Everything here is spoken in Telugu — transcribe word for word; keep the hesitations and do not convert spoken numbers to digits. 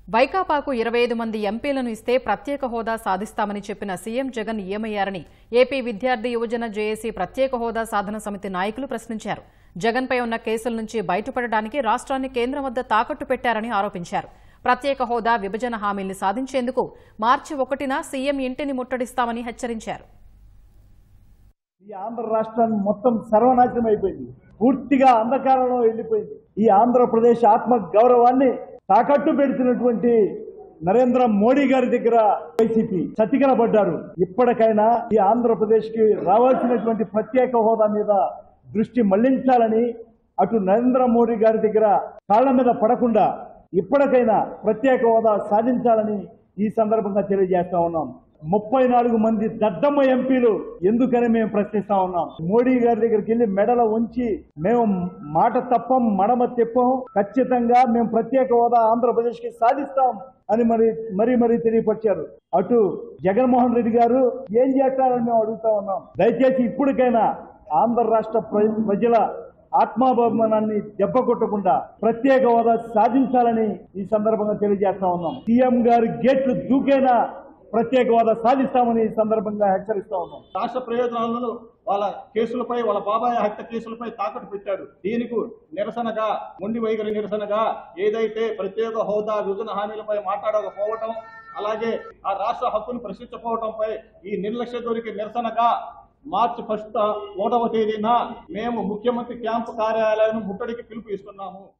వైకాపాకు ఇరవై ఐదు మంది ఎంపీలను ఇస్తే ప్రత్యేక హోదా సాధిస్తామని చెప్పిన సీఎం జగన్ ఏమయ్యారని ఏపీ విద్యార్థి యువజన జేఏసీ ప్రత్యేక హోదా సాధన సమితి నాయకులు ప్రశ్నించారు. జగన్పై ఉన్న కేసుల నుంచి బయటపడడానికి రాష్ట్రాన్ని కేంద్రం వద్ద తాకట్టు పెట్టారని ఆరోపించారు. ప్రత్యేక హోదా విభజన హామీల్ని సాధించేందుకు మార్చి ఒకటిన సీఎం ఇంటిని ముట్టడిస్తామని హెచ్చరించారు. ఈ ఆంధ్ర రాష్ట్రం మొత్తం సర్వనాశనం అయిపోయింది, పూర్తిగా అంధకారంలో వెళ్ళిపోయింది. ఈ ఆంధ్రప్రదేశ్ ఆత్మ గౌరవాన్ని తాకట్టు పెడుతున్నటువంటి నరేంద్ర మోడీ గారి దగ్గర వైసీపీ చతికిల పడ్డారు. ఇప్పటికైనా ఈ ఆంధ్రప్రదేశ్ కి రావాల్సినటువంటి ప్రత్యేక హోదా మీద దృష్టి మళ్లించాలని, అటు నరేంద్ర మోడీ గారి దగ్గర కాళ్ల మీద పడకుండా ఇప్పటికైనా ప్రత్యేక హోదా సాధించాలని ఈ సందర్భంగా తెలియజేస్తా ఉన్నాం. ముప్పై నాలుగు మంది దద్దమ్మ ఎంపీలు ఎందుకని మేము ప్రశ్నిస్తా ఉన్నాం. మోడీ గారి దగ్గరికి వెళ్లి మెడల ఉంచి మేము మాట తప్పం మడమ తిప్పం, ఖచ్చితంగా మేము ప్రత్యేక హోదా ఆంధ్రప్రదేశ్ కి సాధిస్తాం అని మరి మరీ మరీ తెలియపరిచారు. అటు జగన్మోహన్ రెడ్డి గారు ఏం చేస్తారని మేము అడుగుతా ఉన్నాం. దయచేసి ఇప్పటికైనా ఆంధ్ర రాష్ట్ర ప్రజల ఆత్మాభిమానాన్ని దెబ్బ కొట్టకుండా ప్రత్యేక హోదా సాధించాలని ఈ సందర్భంగా తెలియజేస్తా ఉన్నాం. సీఎం గారి గేట్లు దూకైనా ప్రత్యేక హోదా సాధిస్తామని ఈ సందర్భంగా హెచ్చరిస్తా ఉన్నాం. రాష్ట్ర ప్రయోజనాలను వాళ్ళ కేసులపై, వాళ్ళ బాబాయ్ హత్య కేసులపై తాకట్టు పెట్టాడు. దీనికి నిరసనగా, మొండి వైఖరి నిరసనగా ఏదైతే ప్రత్యేక హోదా విభజన హామీలపై మాట్లాడకపోవటం, అలాగే ఆ రాష్ట్ర హక్కును ప్రశ్నించకపోవటంపై ఈ నిర్లక్ష్య ధోరణికి నిరసనగా మార్చి ఫస్ట్ ఒకటవ తేదీన మేము ముఖ్యమంత్రి క్యాంపు కార్యాలయాన్ని ముట్టడికి పిలుపు ఇస్తున్నాము.